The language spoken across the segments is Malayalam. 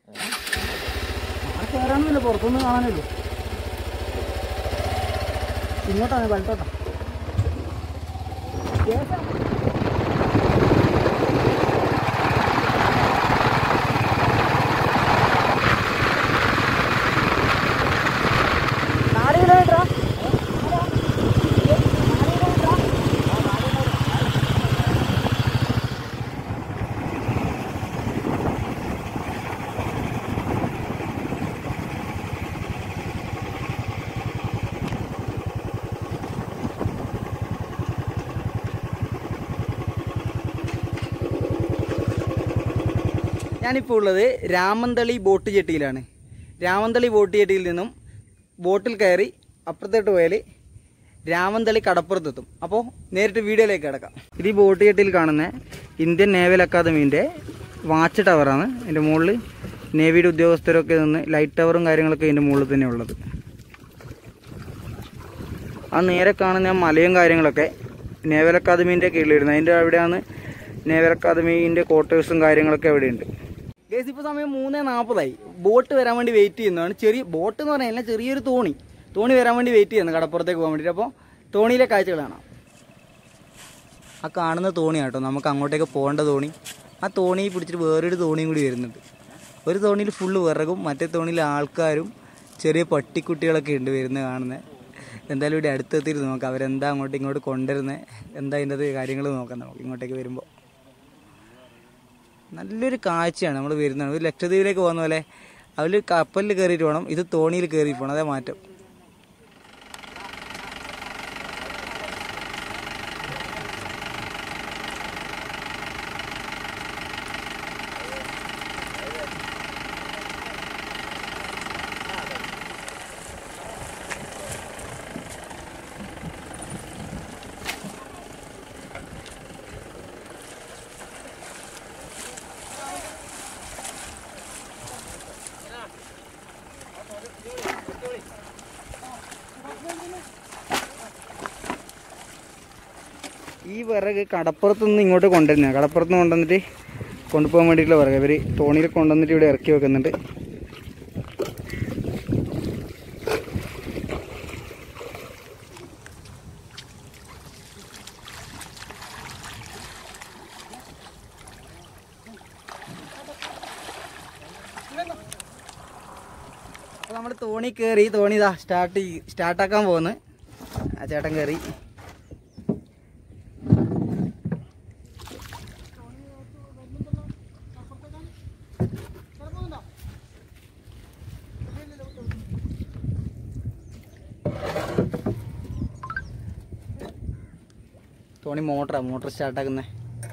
കയറാനൊന്നുമില്ല, പുറത്തൊന്നും കാണാനല്ലോ. ഇങ്ങോട്ടാണ് വലത്തോട്ടാ. ഞാനിപ്പോൾ ഉള്ളത് രാമന്തളി ബോട്ട് ജെട്ടിയിലാണ്. രാമന്തളി ബോട്ട് ജെട്ടിയിൽ നിന്നും ബോട്ടിൽ കയറി അപ്പുറത്തോട്ട് പോയാൽ രാമന്തളി കടപ്പുറത്തെത്തും. അപ്പോൾ നേരിട്ട് വീഡിയോയിലേക്ക് കിടക്കാം. ഇത് ഈ ബോട്ട് ജെട്ടിയിൽ കാണുന്ന ഇന്ത്യൻ നേവൽ അക്കാദമീൻ്റെ വാച്ച് ടവറാണ്. അതിൻ്റെ മുകളിൽ നേവിയുടെ ഉദ്യോഗസ്ഥരൊക്കെ നിന്ന് ലൈറ്റ് ടവറും കാര്യങ്ങളൊക്കെ ഇതിൻ്റെ മുകളിൽ തന്നെ ഉള്ളത്. ആ നേരെ കാണുന്ന മലയും കാര്യങ്ങളൊക്കെ നേവൽ അക്കാദമീൻ്റെ കീഴിലിരുന്നത്. അതിൻ്റെ അവിടെയാണ് നേവൽ അക്കാദമീൻ്റെ ക്വാർട്ടേഴ്സും കാര്യങ്ങളൊക്കെ അവിടെയുണ്ട്. ഗൈസ്, ഇപ്പോൾ സമയം 3:40 ബോട്ട് വരാൻ വേണ്ടി വെയിറ്റ് ചെയ്യുന്നതാണ്. ചെറിയ ബോട്ട് എന്ന് പറഞ്ഞാൽ ചെറിയൊരു തോണി വരാൻ വേണ്ടി വെയിറ്റ് ചെയ്യുന്നത് കടപ്പുറത്തേക്ക് പോകാൻ വേണ്ടിയിട്ട്. അപ്പോൾ തോണിയിലെ കാഴ്ചകൾ കാണാം. ആ കാണുന്ന തോണിയാണ് കേട്ടോ നമുക്ക് അങ്ങോട്ടേക്ക് പോകേണ്ട തോണി. ആ തോണി പിടിച്ചിട്ട് വേറൊരു തോണിയും കൂടി വരുന്നുണ്ട്. ഒരു തോണിയിൽ ഫുള്ള് വിറകും, മറ്റേ തോണിയിൽ ആൾക്കാരും ചെറിയ പട്ടിക്കുട്ടികളൊക്കെ ഉണ്ട് വരുന്നത് കാണുന്നത്. എന്തായാലും ഇവിടെ അടുത്തെത്തിയിട്ട് നോക്കാം അവരെന്താ അങ്ങോട്ട് ഇങ്ങോട്ട് കൊണ്ടുവരുന്നത്, എന്താ അതിൻ്റെ കാര്യങ്ങൾ നോക്കാം നമുക്ക് ഇങ്ങോട്ടേക്ക് വരുമ്പോൾ. നല്ലൊരു കാഴ്ചയാണ് നമ്മൾ വരുന്നത്. ഒരു ലക്ഷദ്വീപിലേക്ക് പോകുന്ന പോലെ അവർ കപ്പലിൽ കയറിയിട്ട് വേണം, ഇത് തോണിയിൽ കയറി പോകണം. അതേ മാറ്റം. ഈ വിറക് കടപ്പുറത്തുനിന്ന് ഇങ്ങോട്ട് കൊണ്ടുവരുന്നതാണ്. കടപ്പുറത്തുനിന്ന് കൊണ്ടുവന്നിട്ട് കൊണ്ടുപോകാൻ വേണ്ടിയിട്ടുള്ള വിറക് ഇവർ തോണിയിൽ കൊണ്ടുവന്നിട്ട് ഇവിടെ ഇറക്കി വെക്കുന്നുണ്ട്. അപ്പോൾ നമ്മൾ തോണി കയറി, തോണി ഇതാ സ്റ്റാർട്ടാക്കാൻ പോകുന്നു. ആ ചേട്ടൻ കയറി. തോണി മോട്ടർ സ്റ്റാർട്ടാക്കുന്നത്.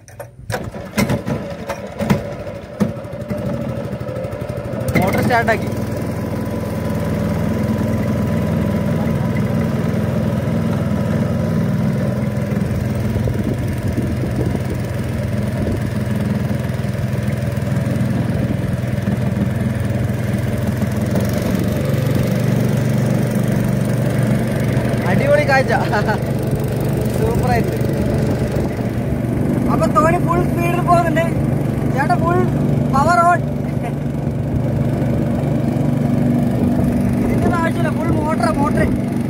മോട്ടർ സ്റ്റാർട്ടാക്കി. അടിപൊളി കാഴ്ച, സൂപ്പറായിട്ട്. അപ്പൊ തോണി ഫുൾ സ്പീഡിൽ പോകുന്നുണ്ട്. ചേട്ടാ ഫുൾ പവർ ഓൺ. ഇതിന്റെ ആവശ്യമില്ല, ഫുൾ മോട്ടർ.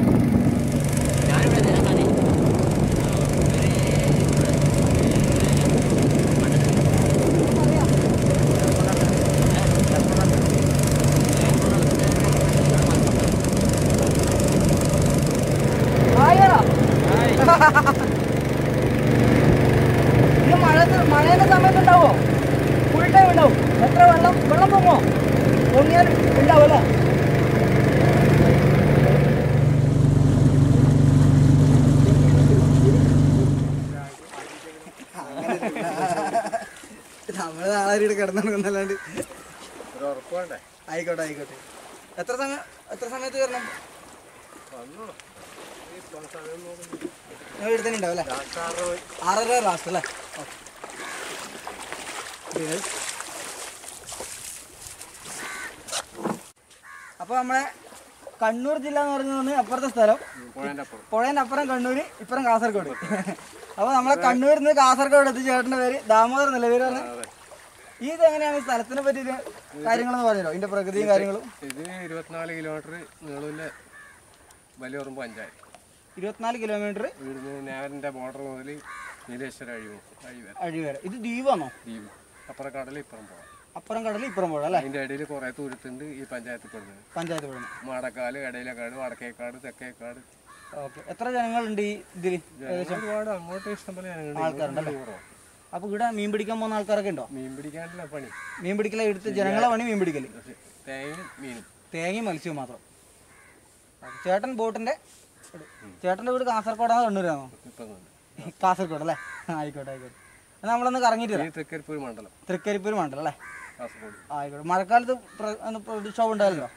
ഇത് മഴയുടെ സമയത്ത് ഉണ്ടാവോ? ഫുൾ ടൈം ഉണ്ടാവും. എത്ര വെള്ളം പൊങ്ങോ? പൊങ്ങിയാൽ ഉണ്ടാവുമല്ലോ. നമ്മള് നാളെ കിടന്നല്ലാണ്ട് ആയിക്കോട്ടെ. എത്ര സമയത്ത് കയറണം? നിങ്ങൾ എടുത്തന്നെ ഉണ്ടാവും അല്ലേ? 6:30 ലാസ്റ്റ് അല്ലേ? അപ്പോൾ നമ്മളെ കണ്ണൂർ ജില്ല എന്ന് പറഞ്ഞത് അപ്പുറത്തെ സ്ഥലം, പുഴേൻ്റെ അപ്പുറം കണ്ണൂർ, ഇപ്പുറം കാസർഗോഡ്. അപ്പോൾ നമ്മളെ കണ്ണൂരിൽ നിന്ന് കാസർഗോഡ് എത്തി. ചേട്ടൻ്റെ പേര് ദാമോദർ എന്നല്ലേ പേര് പറഞ്ഞത്? ഇത് എങ്ങനെയാണ് സ്ഥലത്തിനെ പറ്റി കാര്യങ്ങളെന്ന് പറഞ്ഞോ, ഇതിന്റെ പ്രകൃതിയും കാര്യങ്ങളും? ഇത് 24 കിലോമീറ്റർ നീളമില്ല വലിയോറുമ്പ് പഞ്ചായത്ത്. 24 കിലോമീറ്റർ ഇവിടുന്ന് നേവലിന്റെ ബോർഡർ മുതൽ നീലേശ്വര അഴി വരെ. ഇത് ദ്വീപാണോ? ദ്വീപ്. അപ്പുറം കടൽ ഇപ്പുറം പോകാം. അപ്പുറം കടൽ ഇപ്പുറം പോകാം അല്ലേ? അതിന്റെ ഇടയിൽ കുറെ തുരുത്തുണ്ട് ഈ പഞ്ചായത്തിൽ പെടുന്നത്. മാടക്കാല്, കടയിലക്കാട്, വടക്കേക്കാട്, തെക്കേക്കാട്. ഓക്കെ. എത്ര ജനങ്ങളുണ്ട് ഈ ഇതില്? ഒരുപാട്. അങ്ങോട്ട് ഇഷ്ടംപോലെ ആൾക്കാരുണ്ടല്ലേ? അപ്പൊ ഇവിടെ മീൻ പിടിക്കാൻ പോകുന്ന ആൾക്കാരൊക്കെ ഉണ്ടോ? മീൻ പിടിക്കാനുള്ള പണി. മീൻ പിടിക്കല എടുത്ത് ജനങ്ങളെ പണി മീൻ പിടിക്കല്. തേങ്ങയും മത്സ്യവും മാത്രം. ചേട്ടൻ ബോട്ടിന്റെ ചേട്ടന്റെ വീട് കാസർഗോഡാണോ കണ്ണൂരാണോ? കാസർഗോഡ് അല്ലേ? ആയിക്കോട്ടെ ആയിക്കോട്ടെ. നമ്മളൊന്ന് കറങ്ങിട്ട് തൃക്കരിപ്പൂർ മണ്ഡലം. തൃക്കരിപ്പൂർ മണ്ഡലം അല്ലേ? ആയിക്കോട്ടെ. മഴക്കാലത്ത് പ്രക്ഷോഭം ഉണ്ടാവില്ലല്ലോ?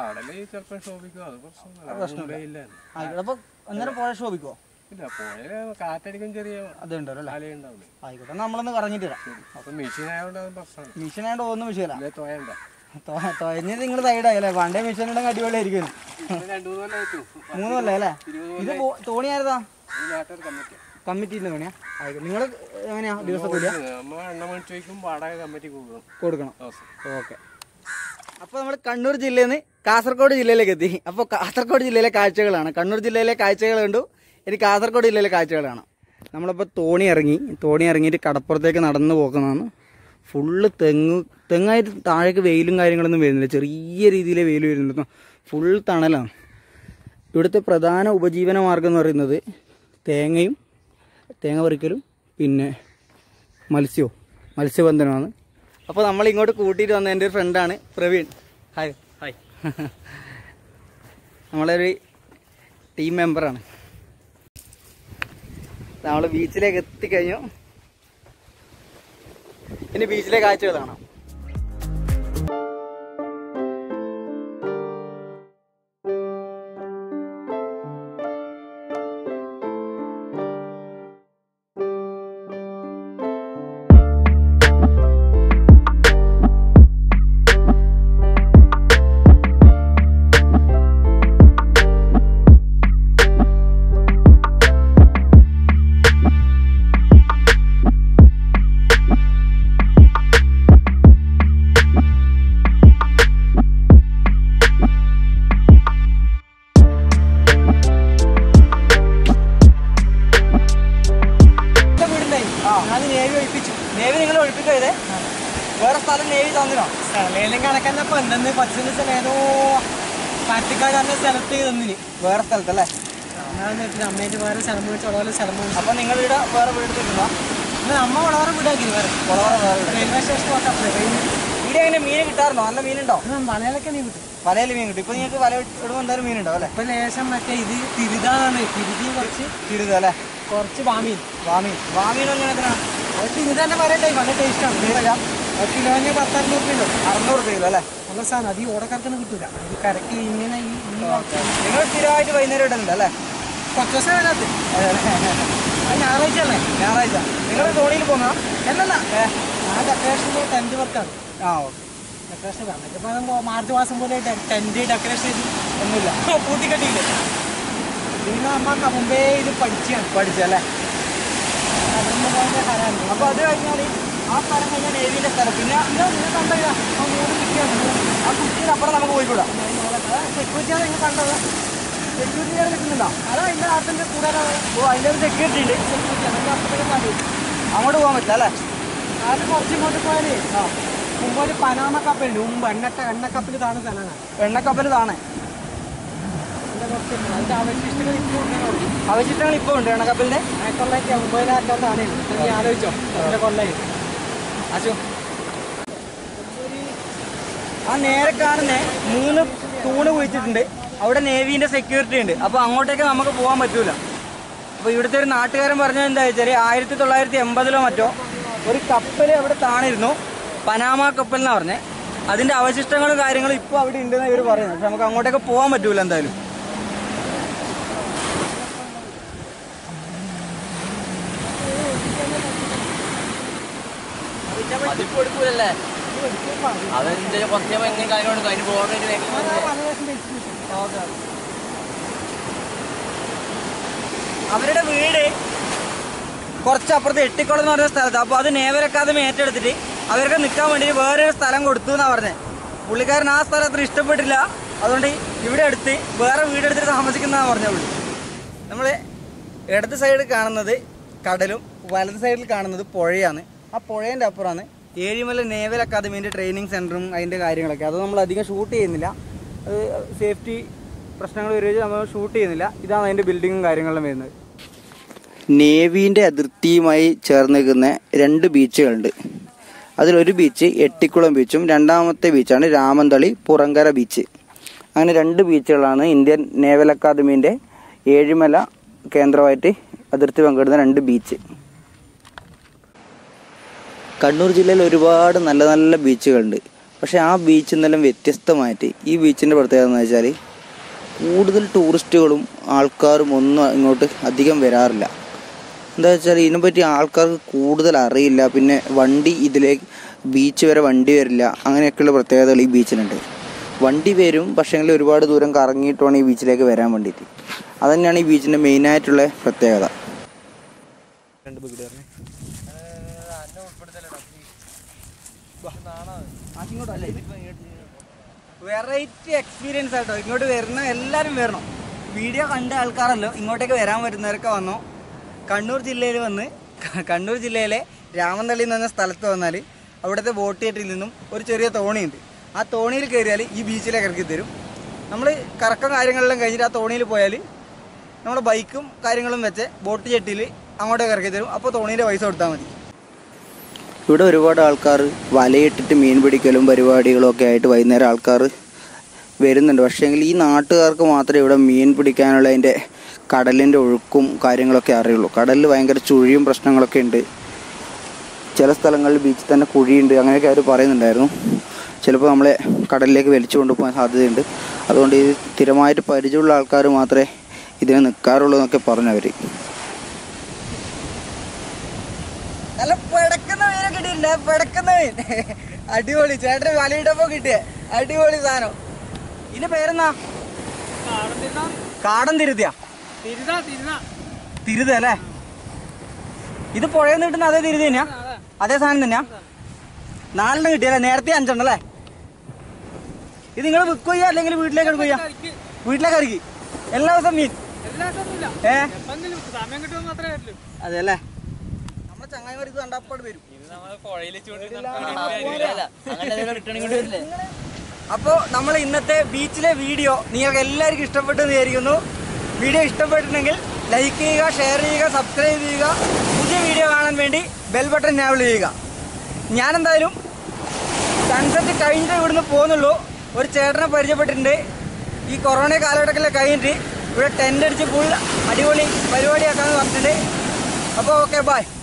പ്രശ്നമില്ല. ആയിക്കോട്ടെ. അപ്പൊ അന്നേരം പുഴ ശോഭിക്കുവോ? കാറ്റടിക്കും ചെറിയ അതുണ്ടല്ലോ. ആയിക്കോട്ടെ. നമ്മളൊന്ന് കറങ്ങിട്ട് വരാം. മെഷീനായോണ്ട് ഒന്നും വിഷയമല്ല. തൊഴഞ്ഞത് നിങ്ങൾ സൈഡായല്ലേ? പണ്ടേ മെഷീനുണ്ടെങ്കിൽ അടിപൊളിയായിരിക്കും. 3 കൊല്ലം അല്ലേ? ഇത് തോണിയായിരുന്നാ? കമ്മിറ്റിന്റെ പണിയാ? ആയിക്കോട്ടെ. നിങ്ങൾ എങ്ങനെയാ ദിവസം കൊടുക്കണം? ഓക്കെ. അപ്പോൾ നമ്മൾ കണ്ണൂർ ജില്ലയിൽ നിന്ന് കാസർഗോഡ് ജില്ലയിലേക്ക് എത്തി. അപ്പോൾ കാസർഗോഡ് ജില്ലയിലെ കാഴ്ചകളാണ്. കണ്ണൂർ ജില്ലയിലെ കാഴ്ചകൾ കണ്ടു. ഇനി കാസർഗോഡ് ജില്ലയിലെ കാഴ്ചകളാണ്. നമ്മളിപ്പോൾ തോണി ഇറങ്ങിയിട്ട് കടപ്പുറത്തേക്ക് നടന്നു പോകുന്നതാണ്. ഫുള്ള് തെങ്ങായിട്ട് താഴേക്ക് വെയിലും കാര്യങ്ങളൊന്നും വരുന്നില്ല. ചെറിയ രീതിയിലെ വെയിൽ വരുന്നുണ്ട്. ഫുൾ തണലാണ്. ഇവിടുത്തെ പ്രധാന ഉപജീവന മാർഗം എന്ന് പറയുന്നത് തേങ്ങ പറിക്കലും പിന്നെ മത്സ്യബന്ധനമാണ്. അപ്പോൾ നമ്മളിങ്ങോട്ട് കൂട്ടിയിട്ട് വന്ന എൻ്റെ ഒരു ഫ്രണ്ടാണ് പ്രവീൺ. ഹായ്. നമ്മളൊരു ടീം മെമ്പറാണ്. നമ്മൾ ബീച്ചിലേക്ക് എത്തിക്കഴിഞ്ഞു. ഇനി ബീച്ചിലെ കാഴ്ചകൾ കാണാം. വേറെ സ്ഥലം നേവി തന്നിനോ? സ്ഥലം കണക്കന്നപ്പോ എന്തെന്ന് 10 ദിവസം ഏതോ പാറ്റിക്കാട് പറഞ്ഞ സ്ഥലത്ത് തന്നിന്. വേറെ സ്ഥലത്തല്ലേ? അമ്മേന്റെ വേറെ സ്ഥലം മേടിച്ച് വളരെ സ്ഥലം മേടിച്ചു. അപ്പൊ നിങ്ങളിവിടെ വേറെ വീടെടുത്തിട്ടുണ്ടോ? അമ്മ വളരെ വീടാക്കി വേറെ റെയിൽവേ സ്റ്റേഷൻ ഇവിടെ എങ്ങനെ മീൻ കിട്ടാറുണ്ടോ? നല്ല മീനുണ്ടോ? വലയിലൊക്കെ മീൻ കിട്ടും. വലയിൽ മീൻ കിട്ടും. ഇപ്പൊ നിങ്ങൾക്ക് വല ഇടുമ്പോൾ എന്തായാലും മീനുണ്ടോ അല്ലേ? ഇപ്പൊ ലേശം മറ്റേ ഇത് തിരുതാണ്. തിരുത അല്ലേ? കുറച്ച് വാമീൻ എങ്ങനെ? ഇത് തന്നെ പറയട്ടെ, നല്ല ടേസ്റ്റാണ്. കിലോന് 10-600 രൂപ ഉണ്ട്. 600 കിലോ അല്ലേ? നല്ല സാധനം. അത് ഈ ഓടക്കറക്കൊന്നും കിട്ടൂല. ഇത് കരക്ക് ഇങ്ങനെ നിങ്ങൾ സ്ഥിരമായിട്ട് വൈകുന്നേരം ഇടുന്നുണ്ട് അല്ലേ? കുറച്ച് ദിവസം അതിനകത്ത്. ഞായറാഴ്ച അല്ലേ? ഞായറാഴ്ച. നിങ്ങൾ തോണിയിൽ പോകുന്ന? അല്ലല്ല, ആ ഡെക്കറേഷൻ ടെന്റ് വർക്കാണ്. ഓക്കെ. ഡെക്കറേഷൻ ഇപ്പൊ മാർച്ച് മാസം പോലെ ടെന്റ് ഡെക്കറേഷൻ ഒന്നുമില്ല, കൂട്ടിക്കെട്ടിയില്ല. പിന്നെ അമ്മ മുമ്പേ ഇത് പഠിച്ചല്ലേ? അതൊന്നും ഭയങ്കര ഹരാണ്. അപ്പോൾ അത് കഴിഞ്ഞാൽ ആ സ്ഥലം കഴിഞ്ഞാൽ നേവിൻ്റെ സ്ഥലം. പിന്നെ കണ്ടല്ല ആ 3 കുറ്റിയാണ്. ആ കുറ്റിനപ്പുറം നമുക്ക് പോയിക്കൂടാ. സെക്യൂരിറ്റിയാണ് നിങ്ങൾ കണ്ടത്. സെക്യൂരിറ്റി കിട്ടുന്നുണ്ടോ? അതോ അതിൻ്റെ ആർട്ടിൻ്റെ കൂടാതെ? അതിൻ്റെ ഒരു സെക്യൂരിറ്റി ഉണ്ട്. സെക്യൂരിറ്റി അതിൻ്റെ അപ്പുറത്തേക്ക് മതി. അങ്ങോട്ട് പോകാൻ പറ്റില്ല അല്ലേ? അത് കുറച്ച് ഇങ്ങോട്ട് പോയാൽ മുമ്പ് ഒരു പനാമ കപ്പലുണ്ട്. മുമ്പ് എണ്ണക്കപ്പൽ താണ സ്ഥലമാണ്. എണ്ണക്കപ്പൽ താണേ? അതിൻ്റെ അവശിഷ്ടങ്ങൾ ഇപ്പോൾ ഉണ്ടെന്നുള്ളൂ. അവശിഷ്ടങ്ങൾ ഇപ്പോൾ ഉണ്ട് എണ്ണക്കപ്പലിൻ്റെ? 1980 താണേ. നീ ആലോചിച്ചോ അതിൻ്റെ കൊള്ളയിൽ. ആ നേരെ കാണുന്ന 3 തൂണ് കുഴിച്ചിട്ടുണ്ട്. അവിടെ നേവീൻ്റെ സെക്യൂരിറ്റി ഉണ്ട്. അപ്പോൾ അങ്ങോട്ടേക്ക് നമുക്ക് പോകാൻ പറ്റൂല. അപ്പോൾ ഇവിടുത്തെ ഒരു നാട്ടുകാരൻ പറഞ്ഞത് എന്താ വെച്ചാൽ 1980 മറ്റോ ഒരു കപ്പൽ അവിടെ താണിരുന്നു. പനാമ കപ്പൽ എന്നാണ് പറഞ്ഞത്. അതിൻ്റെ അവശിഷ്ടങ്ങളും കാര്യങ്ങളും ഇപ്പോൾ അവിടെ ഉണ്ടെന്ന് ഇവർ പറയുന്നത്. പക്ഷെ നമുക്ക് അങ്ങോട്ടേക്ക് പോകാൻ പറ്റൂല എന്തായാലും. എടുക്കൂലല്ലേ? അതെന്താ കുറച്ച് എങ്ങനെ കാര്യങ്ങളുണ്ട് അതിന് പോകാൻ. അവരുടെ വീട് കുറച്ചപ്പുറത്ത് എട്ടിക്കുളം എന്ന് പറഞ്ഞ സ്ഥലത്ത്. അപ്പോൾ അത് നേവൽ അക്കാദമി ഏറ്റെടുത്തിട്ട് അവർക്ക് നിൽക്കാൻ വേണ്ടി വേറൊരു സ്ഥലം കൊടുത്തു എന്നാണ് പറഞ്ഞത്. പുള്ളിക്കാരൻ ആ സ്ഥലം അത്ര ഇഷ്ടപ്പെട്ടില്ല, അതുകൊണ്ട് ഇവിടെ അടുത്ത് വേറെ വീടെടുത്തിട്ട് താമസിക്കുന്നതാണ് പറഞ്ഞ പുള്ളി. നമ്മൾ ഇടത് സൈഡിൽ കാണുന്നത് കടലും വലത് സൈഡിൽ കാണുന്നത് പുഴയാണ്. ആ പുഴേൻ്റെ അപ്പുറമാണ് ഏഴിമല നേവൽ അക്കാദമീൻ്റെ ട്രെയിനിങ് സെൻറ്ററും അതിൻ്റെ കാര്യങ്ങളൊക്കെ. അത് നമ്മൾ അധികം ഷൂട്ട് ചെയ്യുന്നില്ല, അത് സേഫ്റ്റി പ്രശ്നങ്ങൾ വരുമ്പോൾ നമ്മൾ ഷൂട്ട് ചെയ്യുന്നില്ല. ഇതാണ് അതിൻ്റെ ബിൽഡിങ്ങും കാര്യങ്ങളും വരുന്നത്. നേവീൻ്റെ അതിർത്തിയുമായി ചേർന്ന് നിൽക്കുന്ന 2 ബീച്ചുകളുണ്ട്. അതിലൊരു ബീച്ച് എട്ടിക്കുളം ബീച്ചും രണ്ടാമത്തെ ബീച്ചാണ് രാമന്തളി പുറങ്കര ബീച്ച്. അങ്ങനെ 2 ബീച്ചുകളാണ് ഇന്ത്യൻ നേവൽ അക്കാദമീൻ്റെ ഏഴിമല കേന്ദ്രമായിട്ട് അതിർത്തി പങ്കിടുന്ന 2 ബീച്ച്. കണ്ണൂർ ജില്ലയിൽ ഒരുപാട് നല്ല നല്ല ബീച്ചുകളുണ്ട്. പക്ഷേ ആ ബീച്ചിൽ നിന്നെല്ലാം വ്യത്യസ്തമായിട്ട് ഈ ബീച്ചിൻ്റെ പ്രത്യേകത എന്ന് വെച്ചാൽ കൂടുതൽ ടൂറിസ്റ്റുകളും ആൾക്കാരും ഒന്നും ഇങ്ങോട്ട് അധികം വരാറില്ല. എന്താ വെച്ചാൽ ഇതിനെപ്പറ്റി ആൾക്കാർക്ക് കൂടുതൽ അറിയില്ല. പിന്നെ വണ്ടി ഇതിലേക്ക് ബീച്ച് വരെ വണ്ടി വരില്ല. അങ്ങനെയൊക്കെയുള്ള പ്രത്യേകതകൾ ഈ ബീച്ചിനുണ്ട്. വണ്ടി വരും, പക്ഷേങ്കിൽ ഒരുപാട് ദൂരം കറങ്ങിയിട്ട് വേണം ഈ ബീച്ചിലേക്ക് വരാൻ വേണ്ടിയിട്ട്. അതുതന്നെയാണ് ഈ ബീച്ചിൻ്റെ മെയിനായിട്ടുള്ള പ്രത്യേകത. വെറൈറ്റി എക്സ്പീരിയൻസ് ആട്ടോ. ഇങ്ങോട്ട് വരുന്ന എല്ലാവരും വരണം. വീഡിയോ കണ്ട ആൾക്കാരല്ലോ ഇങ്ങോട്ടേക്ക് വരാൻ വരുന്നവരൊക്കെ വന്നോ. കണ്ണൂർ ജില്ലയിലെ രാമന്തളി എന്ന് പറഞ്ഞ സ്ഥലത്ത് വന്നാൽ അവിടുത്തെ ബോട്ട് തിയേറ്ററിൽ നിന്നും ഒരു ചെറിയ തോണിയുണ്ട്. ആ തോണിയിൽ കയറിയാൽ ഈ ബീച്ചിലേക്ക് ഇറക്കി തരും. നമ്മൾ കറക്കം കാര്യങ്ങളെല്ലാം കഴിഞ്ഞിട്ട് ആ തോണിയിൽ പോയാൽ നമ്മുടെ ബൈക്കും കാര്യങ്ങളും വെച്ച് ബോട്ട് ചെട്ടിയിൽ അങ്ങോട്ടേക്ക് ഇറക്കി തരും. അപ്പോൾ തോണീൻ്റെ പൈസ കൊടുത്താൽ മതി. ഇവിടെ ഒരുപാട് ആൾക്കാർ വലയിട്ടിട്ട് മീൻ പിടിക്കലും പരിപാടികളും ഒക്കെ ആയിട്ട് വൈകുന്നേരം ആൾക്കാർ വരുന്നുണ്ട്. പക്ഷേങ്കിൽ ഈ നാട്ടുകാർക്ക് മാത്രമേ ഇവിടെ മീൻ പിടിക്കാനുള്ള അതിൻ്റെ കടലിൻ്റെ ഒഴുക്കും കാര്യങ്ങളൊക്കെ അറിയുള്ളൂ. കടലിൽ ഭയങ്കര ചുഴിയും പ്രശ്നങ്ങളൊക്കെ ഉണ്ട്. ചില സ്ഥലങ്ങളിൽ ബീച്ചിൽ തന്നെ കുഴിയുണ്ട്, അങ്ങനെയൊക്കെ അവർ പറയുന്നുണ്ടായിരുന്നു. ചിലപ്പോൾ നമ്മളെ കടലിലേക്ക് വലിച്ചു കൊണ്ടുപോകാൻ സാധ്യതയുണ്ട്. അതുകൊണ്ട് ഇത് സ്ഥിരമായിട്ട് പരിചയമുള്ള ആൾക്കാർ മാത്രമേ ഇതിന് നിൽക്കാറുള്ളൂ എന്നൊക്കെ പറഞ്ഞവർ. നല്ല പിടക്കുന്ന മീനൊക്കെ കിട്ടിയിട്ടുണ്ട്. പിടക്കുന്ന മീൻ അടിപൊളി. ചേട്ടന് വലയിട്ടപ്പോൾ കിട്ടിയ അടിപൊളി സാധനം. ഇതിന്റെ പേരെന്നാ? കാടൻ തിരുതിയാ? തിരുത അല്ലേ? ഇത് പുഴയിൽ നിന്ന് കിട്ടുന്ന അതേ തിരുതി തന്നെയാ? അതേ സാധനം തന്നെയാ? 4 കിട്ടിയല്ലേ? നേരത്തെ 5 ഉണ്ടല്ലേ? ഇത് നിങ്ങൾ വിൽക്കുക അല്ലെങ്കിൽ വീട്ടിലേക്ക് എടുക്കുക? വീട്ടിലേക്ക് ഇറക്കി എല്ലാ ദിവസം മീൻ? അതെ അല്ലേ? നമ്മുടെ ചങ്ങായിമാർ ഇത് കണ്ടപ്പോൾ വരും. അപ്പോൾ നമ്മൾ ഇന്നത്തെ ബീച്ചിലെ വീഡിയോ നിങ്ങൾക്ക് എല്ലാവർക്കും ഇഷ്ടപ്പെട്ടെന്ന് വിചാരിക്കുന്നു. വീഡിയോ ഇഷ്ടപ്പെട്ടിട്ടുണ്ടെങ്കിൽ ലൈക്ക് ചെയ്യുക, ഷെയർ ചെയ്യുക, സബ്സ്ക്രൈബ് ചെയ്യുക. പുതിയ വീഡിയോ കാണാൻ വേണ്ടി ബെൽ ബട്ടൺ എനേബിൾ ചെയ്യുക. ഞാനെന്തായാലും സൺസെറ്റ് കഴിഞ്ഞിട്ട് ഇവിടുന്ന് പോകുന്നുള്ളൂ. ഒരു ചേട്ടനെ പരിചയപ്പെട്ടിട്ടുണ്ട്. ഈ കൊറോണ കാലഘട്ടത്തിലൊക്കെ കഴിഞ്ഞിട്ട് ഇവിടെ ടെൻ്റ് അടിച്ച് ഫുൾ അടിപൊളി പരിപാടിയാക്കാമെന്ന് പറഞ്ഞിട്ടുണ്ട്. അപ്പോൾ ഓക്കെ, ബൈ.